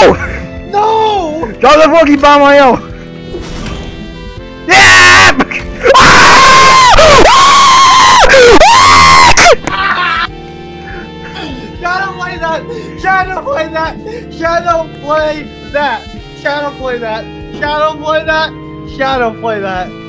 No! No! Drop the fucking bomb on yo! Yeah! Shadow play that! Shadow play that! Shadow play that! Shadow play that! Shadow play that! Shadow play that!